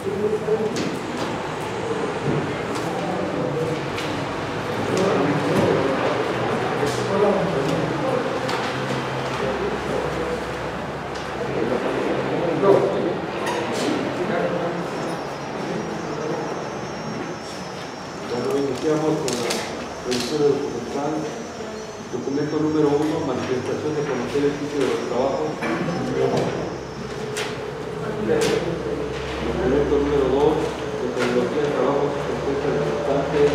Iniciamos con la revisión documental. Documento número 1, manifestación de conocer el sitio de los trabajos. Documento número 2, metodología de trabajos y propuestas resultantes.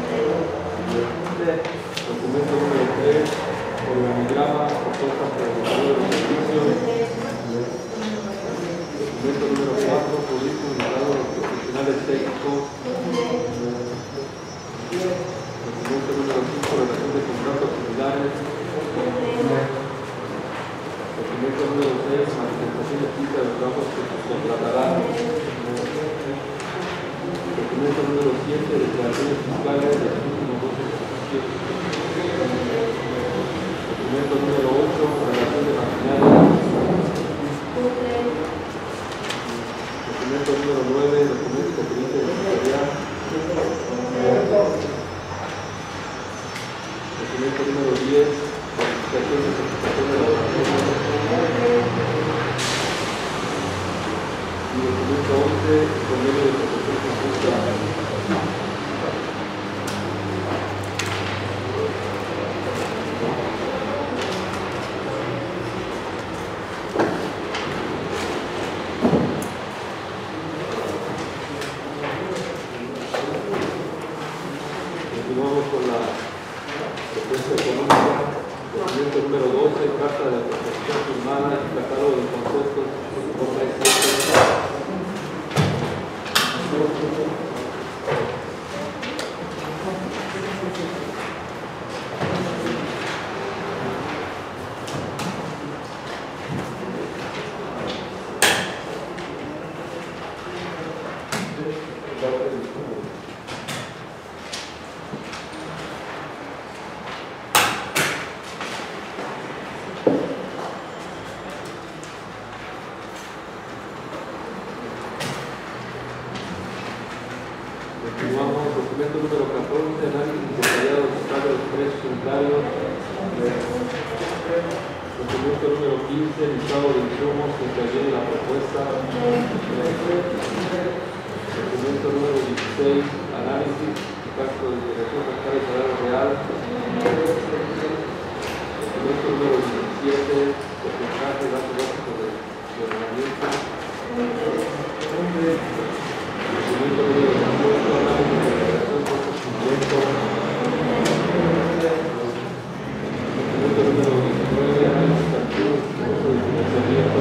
Documento número 3, organigrama, propuestas para el desarrollo de los servicios. Documento número 4, currículum ligado a los profesionales técnicos. Documento número 5, relación de contratos similares. Documento número 6, manifestación escrita de los trabajos que se contratarán. Documento número 7, declaraciones fiscales de los últimos 12 ejercicios. Documento número 8, relación de maquinaria. Documento número 9, documento de experiencia empresarial. Documento número 10, clasificación de certificación de laboratorio. Y documento 11, convenio de protección conjunta. Continuamos con la propuesta económica. Documento número 12, carta de protección firmada y catálogo de conceptos por la Continuamos, documento número 14, análisis detallado de los precios unitarios. Documento número 15, listado de insumos que interviene la propuesta. Documento número 16, análisis de gasto de integración fiscal y salario real. Documento número 17, porcentaje de gasto básico de ordenamiento. Documento número 18, análisis de integración costos indirectos. Documento número 19, análisis de activos y costos de financiamiento.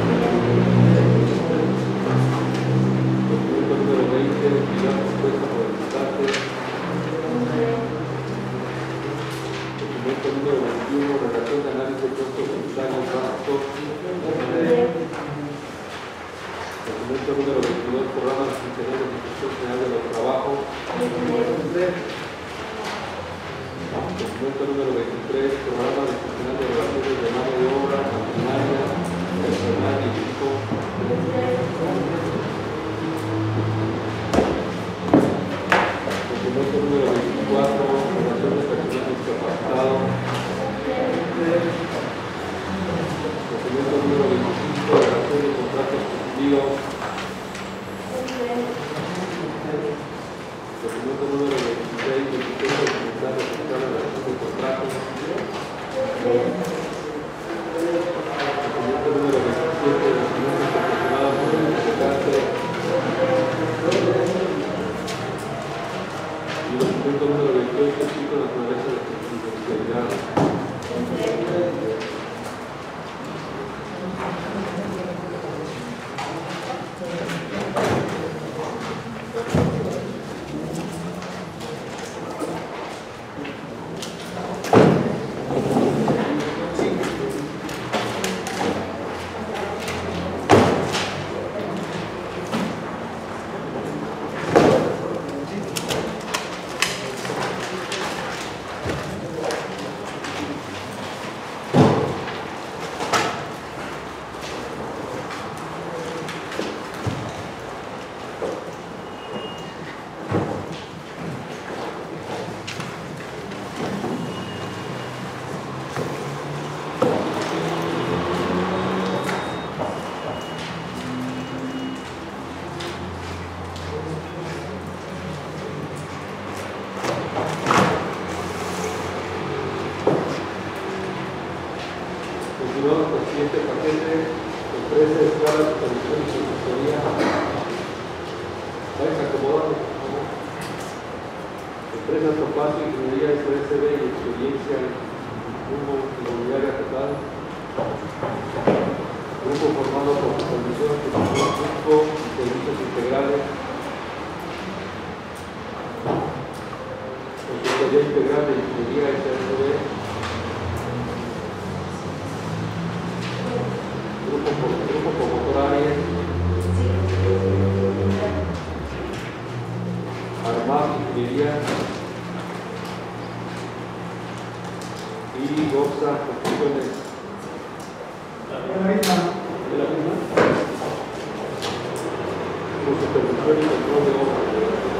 Documento número 20, unidad propuesta por el Estado. Documento número 21, relación de análisis de costos unitarios básicos. Documento número 22, programa de funcionarios de Inspección General de los Trabajos. Documento número 23, programa de funcionarios de relaciones de mano de obra, maquinaria, personal y equipo. Documento número 24, relación de personal discapacitado. Documento número 25, relación de contratos cumplidos. Documento número 26, documento documental de relación de contratos. Documento número 27, documento proporcionado por el representante. Y documento número 28, explica la naturaleza de confidencialidad. Continuamos con el siguiente paquete, empresa, escala, supervisión y consultoría. Vais acomodando, por favor. Empresa Topacio, Ingeniería SSB y experiencia en rumbo inmobiliaria total. Grupo formado por supervisión, gestión público y servicios integrales. Consultoría integral de Ingeniería SSB. Grupo promotor Aries. Armad Ingeniería. Y Goxa Construcciones. ¿Es la misma? Con supervisión y control de obra.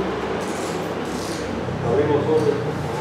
Abrimos sobre.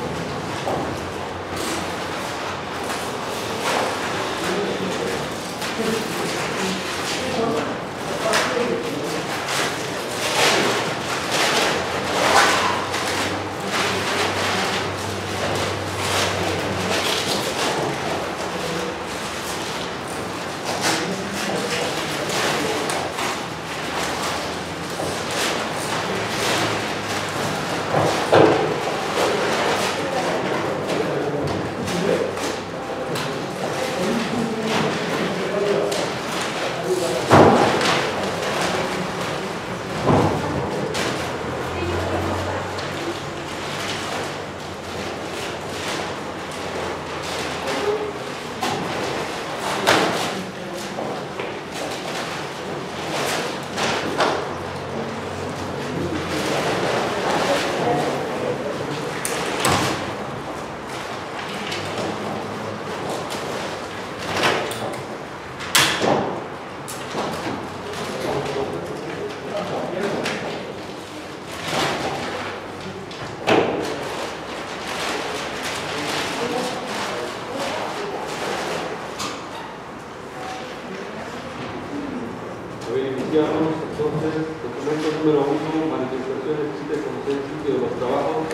Entonces, documento número 1, manifestación escrita y conocer el sitio de los trabajos.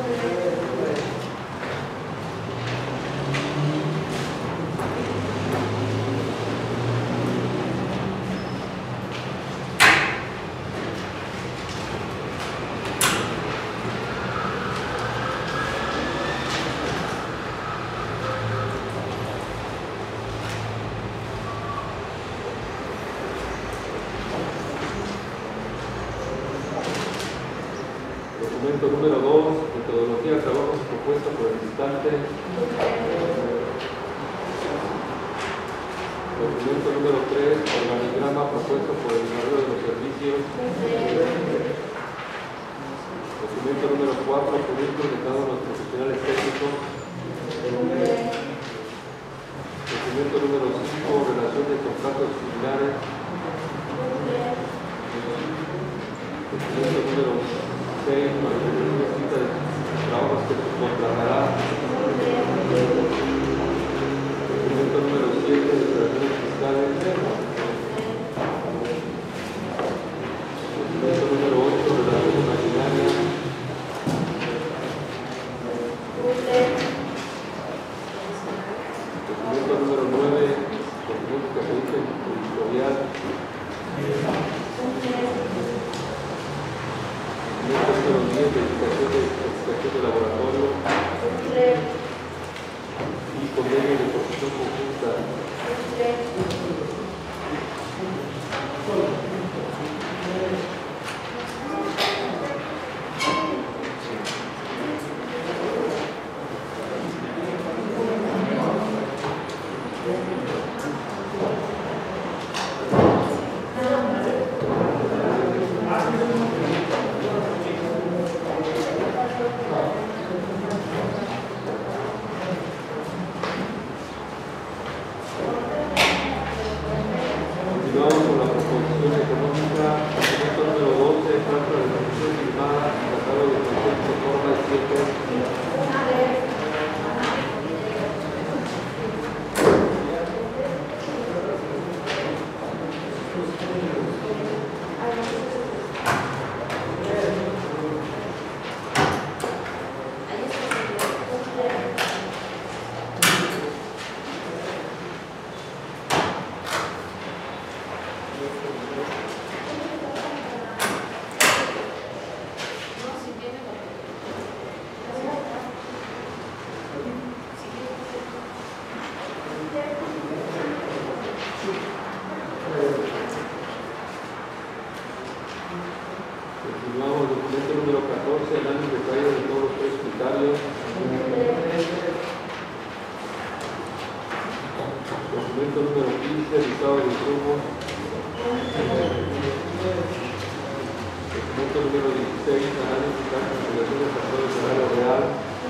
Documento número 2, metodología de trabajos propuesta por el visitante. Documento número 3, organigrama propuesto por el desarrollo de los servicios. Documento número 4, currículum de cada uno de los profesionales técnicos. Documento número 5, relación de contratos similares. Documento número 6, manifestación escrita de trabajos que se contratará. Documento número 7, declaraciones fiscales. Documento número 8, relaciones maquinarias. Documento número 9, documentos que acrediten el historial. Documento número 10, verificación de laboratorio. Y convenio de posición conjunta. Continuamos, documento número 14, análisis de fallas de todos los tres criterios. Documento número 15, listado de insumos. Documento número 16, análisis de cancelación de factores de área real.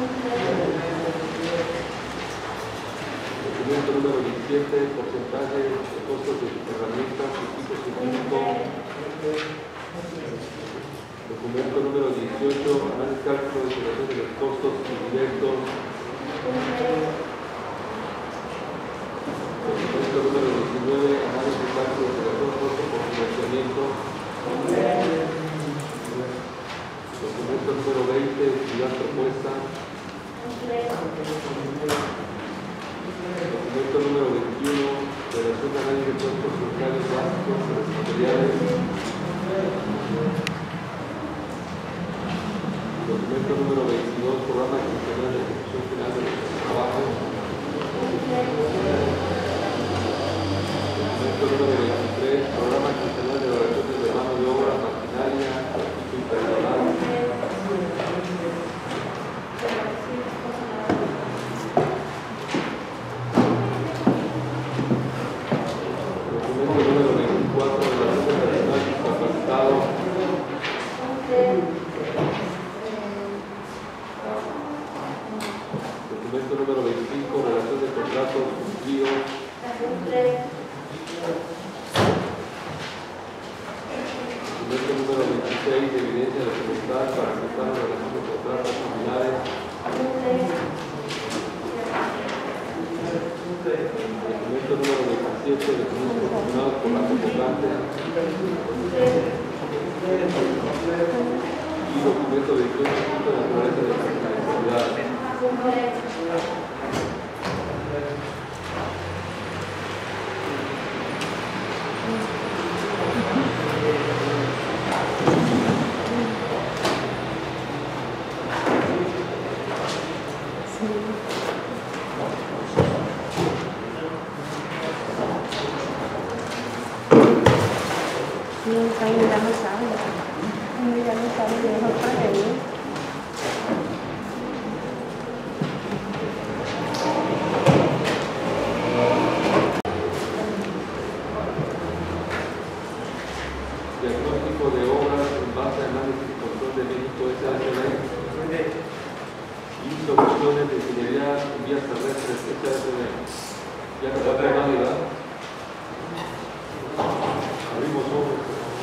Documento número 17, porcentaje de costos de herramientas, equipo científico. Documento número 18, análisis cálculo de estimación de los costos indirectos. Documento número 19, análisis cálculo de estimación de costos por financiamiento. Documento número 20, actividad propuesta. Documento número 21, relación de análisis de costos fiscales básicos de los materiales. Documento número 22, programa quincenal de ejecución final de los trabajos. Documento número 23, programa quincenal de evaluaciones de mano de obra, maquinaria, equipo y personal. Documento número 24, evaluación de personal discapacitado. Documento número 25, relación de contratos cumplidos. Documento número 26, evidencia de voluntad para aceptar la relación de contratos similares. Documento número 27, documentos firmados por la convocante. Y documento 28, punto de naturaleza de confidencialidad. Diagnóstico de obras en base a análisis y control de México SHL y soluciones de ingeniería en vías terrestres SHL. Ya no está válida. Abrimos ojos.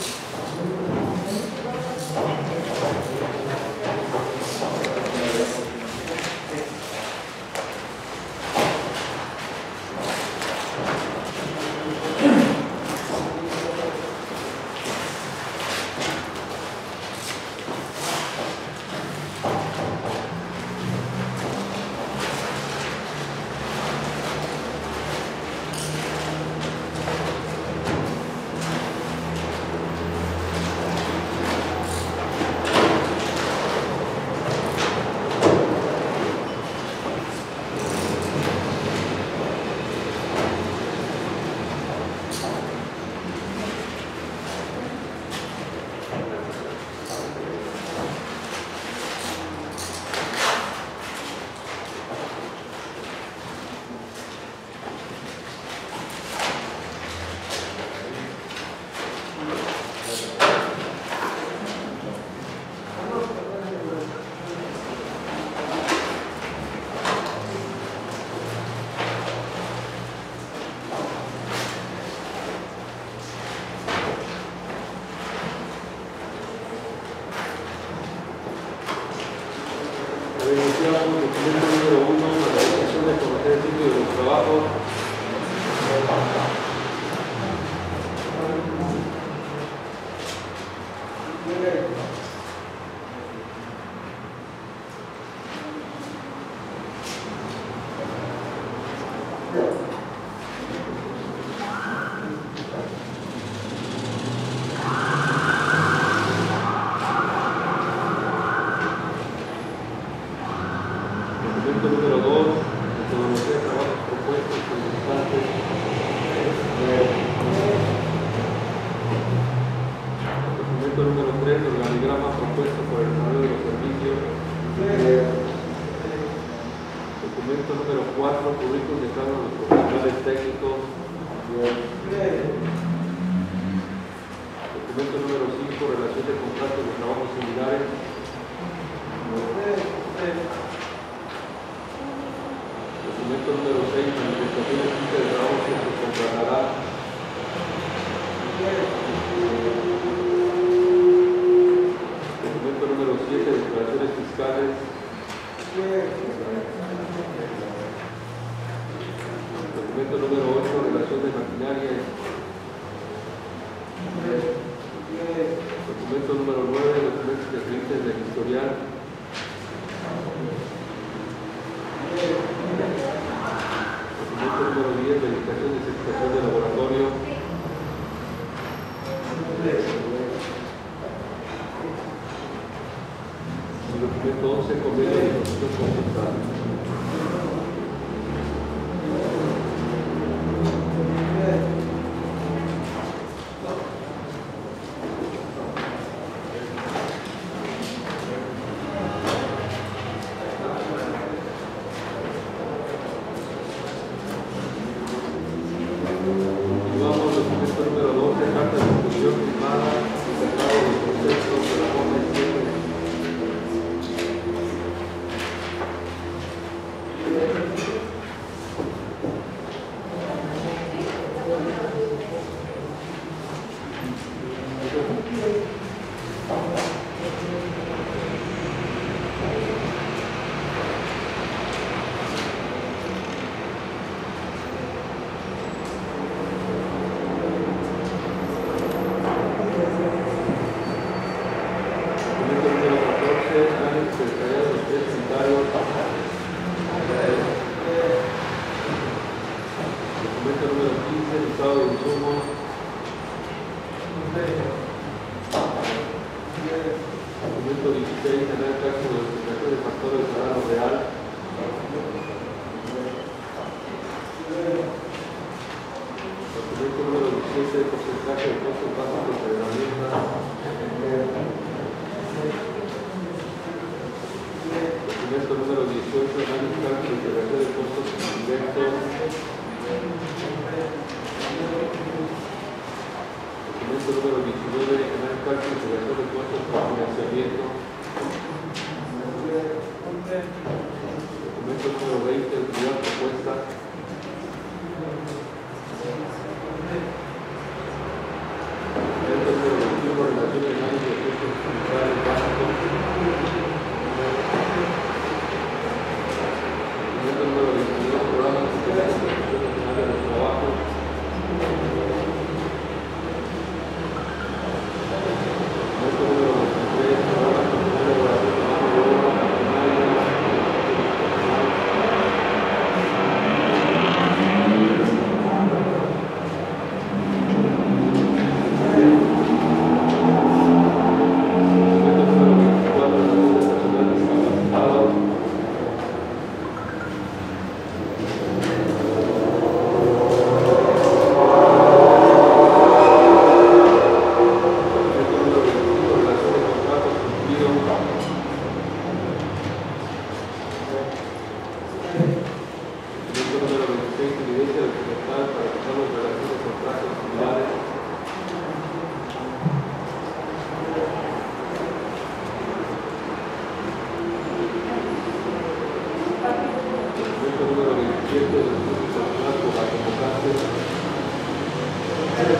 Iniciamos documento número 1, la realización de conocer el sitio de los trabajos. Documento número el organigrama propuesto por el modelo de los servicios. Documento número 4, currículum de cada uno de los profesionales técnicos. Documento número 5, relación de contratos de trabajos similares. Documento número 6, manifestación escrita de trabajo que se contratará. Documento número 7, declaraciones fiscales. Documento número 8, relación de maquinaria. Documento número 9, documentos de clientes del historial. Documento número 10, verificación de certificación de laboratorio. Y documento 11, convenio de negociación conjunta.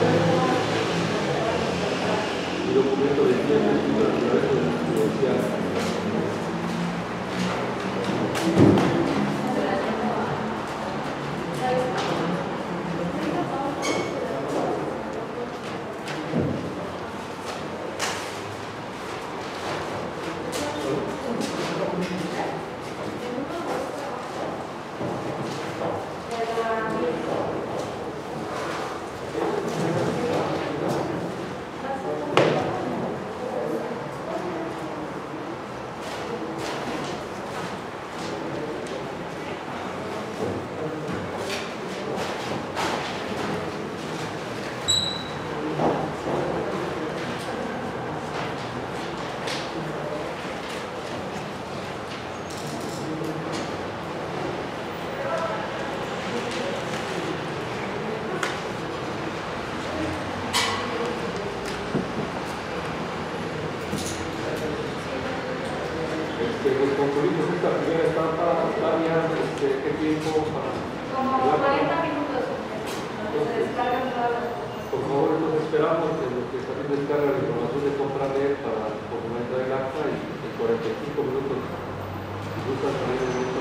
Documento de tiempo y naturaleza de la Pues concluimos esta primera etapa. Tania, ¿qué tiempo para...? Como 40 minutos. Se descargan todas las cosas. Por favor, entonces esperamos en lo que también descarga la información de compra de para documentar el acta y en 45 minutos, si gustan también